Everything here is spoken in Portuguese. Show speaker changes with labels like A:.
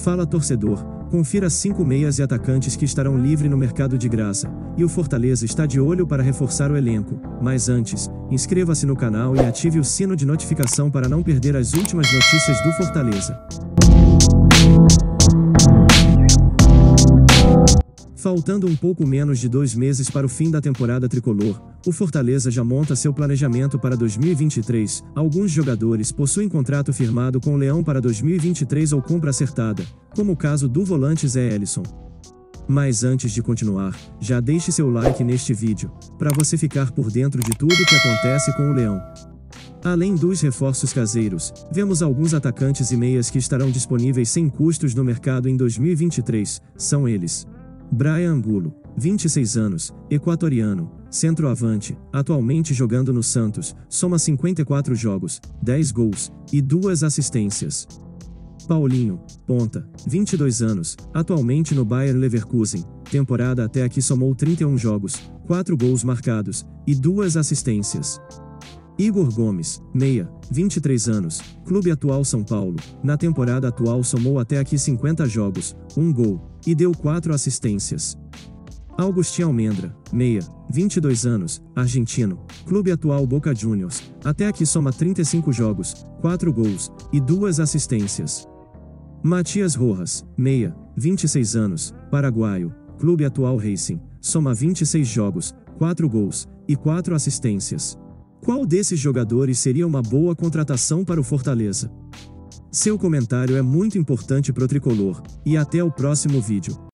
A: Fala torcedor, confira 5 meias e atacantes que estarão livres no mercado de graça, e o Fortaleza está de olho para reforçar o elenco. Mas antes, inscreva-se no canal e ative o sino de notificação para não perder as últimas notícias do Fortaleza. Faltando um pouco menos de 2 meses para o fim da temporada tricolor, o Fortaleza já monta seu planejamento para 2023. Alguns jogadores possuem contrato firmado com o Leão para 2023 ou compra acertada, como o caso do volante Zé Elison. Mas antes de continuar, já deixe seu like neste vídeo, para você ficar por dentro de tudo que acontece com o Leão. Além dos reforços caseiros, vemos alguns atacantes e meias que estarão disponíveis sem custos no mercado em 2023, são eles: Brian Angulo, 26 anos, equatoriano, centroavante, atualmente jogando no Santos, soma 54 jogos, 10 gols e 2 assistências. Paulinho, ponta, 22 anos, atualmente no Bayer Leverkusen, temporada até aqui somou 31 jogos, 4 gols marcados e 2 assistências. Igor Gomes, meia, 23 anos, clube atual São Paulo, na temporada atual somou até aqui 50 jogos, 1 gol, e deu 4 assistências. Augustin Almendra, meia, 22 anos, argentino, clube atual Boca Juniors, até aqui soma 35 jogos, 4 gols, e 2 assistências. Matias Rojas, meia, 26 anos, paraguaio, clube atual Racing, soma 26 jogos, 4 gols, e 4 assistências. Qual desses jogadores seria uma boa contratação para o Fortaleza? Seu comentário é muito importante pro tricolor, e até o próximo vídeo.